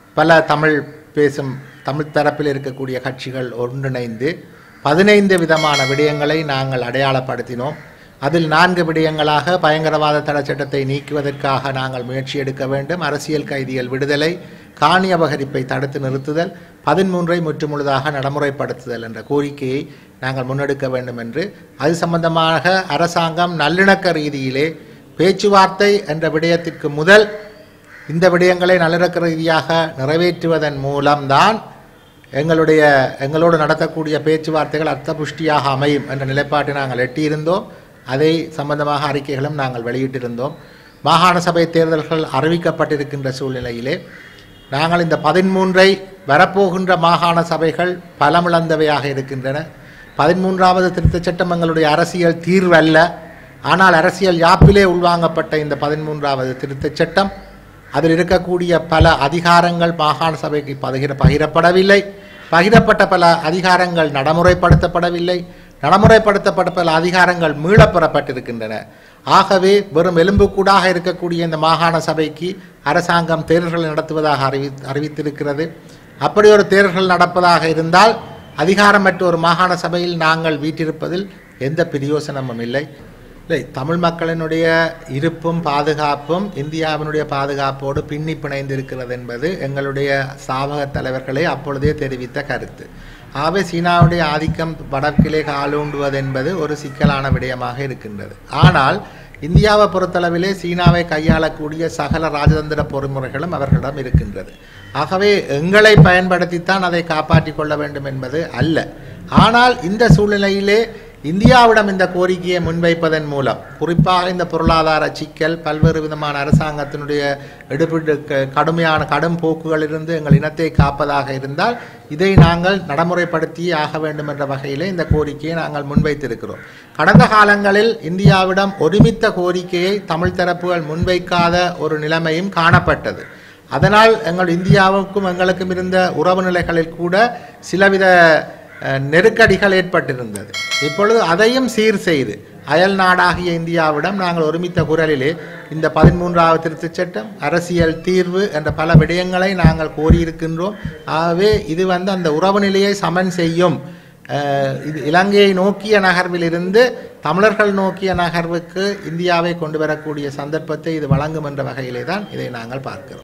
பல தமிழ் தரப்பில் இருக்கக்கூடிய கட்சிகள் ஒன்றிணைந்து 15 விதமான விடயங்களை நாங்கள் அடையாளப்படுத்தினோம். அதில் 4 விடயங்களாக பயங்கரவாத தடை சட்டத்தை நீக்குவதற்காக நாங்கள் முயற்சி எடுக்க வேண்டும், அரசியல் கைதிகள் விடுதலை, காணி அபகரிப்பை தடுத்து நிறுத்துதல், 13ஐ முற்றுமுழுதாக நடைமுறைப்படுத்துதல் என்ற கோரிக்கையை நாங்கள் முன்னெடுக்க வேண்டும் என்று, அது சம்பந்தமாக அரசாங்கம் நல்லிணக்க ரீதியிலே பேச்சுவார்த்தை என்ற விடயத்திற்கு முதல் இந்த விடயங்களை நல்லிணக்க ரீதியாக நிறைவேற்றுவதன் மூலம்தான் எங்களோடு நடத்தக்கூடிய பேச்சுவார்த்தைகள் அர்த்தபுஷ்டியாக அமையும் என்ற நிலைப்பாட்டை நாங்கள் எட்டியிருந்தோம். அதை சம்பந்தமாக அறிக்கைகளும் நாங்கள் வெளியிட்டிருந்தோம். மாகாண சபை தேர்தல்கள் அறிவிக்கப்பட்டிருக்கின்ற சூழ்நிலையிலே நாங்கள் இந்த 13ஐ வரப்போகின்ற மாகாண சபைகள் பலமிழந்தவையாக இருக்கின்றன. 13வது திருத்தச் சட்டம் எங்களுடைய அரசியல் தீர்வு அல்ல. ஆனால் அரசியல் யாப்பிலே உள்வாங்கப்பட்ட இந்த 13வது திருத்தச் சட்டம், அதில் இருக்கக்கூடிய பல அதிகாரங்கள் மாகாண சபைக்கு பகிரப்படவில்லை. பகிரப்பட்ட பல அதிகாரங்கள் நடைமுறைப்படுத்தப்படவில்லை. நடைமுறைப்படுத்தப்பட்ட பல அதிகாரங்கள் மீளப்பெறப்பட்டிருக்கின்றன. ஆகவே வெறும் எலும்புக்கூடாக இருக்கக்கூடிய இந்த மாகாண சபைக்கு அரசாங்கம் தேர்தல்களை நடத்துவதாக அறிவித்திருக்கிறது. அப்படி ஒரு தேர்தல்கள் நடப்பதாக இருந்தால் அதிகாரமற்ற ஒரு மாகாண சபையில் நாங்கள் வீற்றிருப்பதில் எந்த பிரயோசனமும் இல்லை. தமிழ் மக்களினுடைய இருப்பும் பாதுகாப்பும் இந்தியாவினுடைய பாதுகாப்போடு பின்னி பிணைந்திருக்கிறது என்பது எங்களுடைய சாவக தலைவர்களே அப்பொழுதே தெரிவித்த கருத்து. ஆகவே சீனாவுடைய ஆதிக்கம் வடக்கிலே காலூண்டுவது என்பது ஒரு சிக்கலான விடயமாக இருக்கின்றது. ஆனால் இந்தியாவை பொறுத்தளவிலே சீனாவை கையாளக்கூடிய சகல ராஜதந்திர பொறிமுறைகளும் அவர்களிடம் இருக்கின்றது. ஆகவே எங்களை பயன்படுத்தித்தான் அதை காப்பாற்றிக் கொள்ள வேண்டும் என்பது அல்ல. ஆனால் இந்த சூழ்நிலையிலே இந்தியாவிடம் இந்த கோரிக்கையை முன்வைப்பதன் மூலம், குறிப்பாக இந்த பொருளாதார சிக்கல், பல்வேறு விதமான அரசாங்கத்தினுடைய கடும் போக்குகளிலிருந்து எங்கள் இனத்தை காப்பதாக இருந்தால் இதை நாங்கள் நடைமுறைப்படுத்தியே ஆக வேண்டும் என்ற வகையிலே இந்த கோரிக்கையை நாங்கள் முன்வைத்திருக்கிறோம். கடந்த காலங்களில் இந்தியாவிடம் ஒருமித்த கோரிக்கையை தமிழ் தரப்புகள் முன்வைக்காத ஒரு நிலைமையும் காணப்பட்டது. அதனால் இந்தியாவுக்கும் எங்களுக்கும் இருந்த உறவு நிலைகளில் கூட சிலவித நெருக்கடிகள் ஏற்பட்டிருந்தது. இப்பொழுது அதையும் சீர் செய்து அயல் நாடாகிய இந்தியாவிடம் நாங்கள் ஒருமித்த குரலிலே இந்த 13வது திருத்தச் சட்டம், அரசியல் தீர்வு என்ற பல விடயங்களை நாங்கள் கோரியிருக்கின்றோம். ஆகவே இது அந்த உறவு நிலையை சமன் செய்யும். இது இலங்கையை நோக்கிய நகர்விலிருந்து தமிழர்கள் நோக்கிய நகர்வுக்கு இந்தியாவை கொண்டு வரக்கூடிய சந்தர்ப்பத்தை இது வழங்கும் என்ற வகையிலே தான் இதை நாங்கள் பார்க்கிறோம்.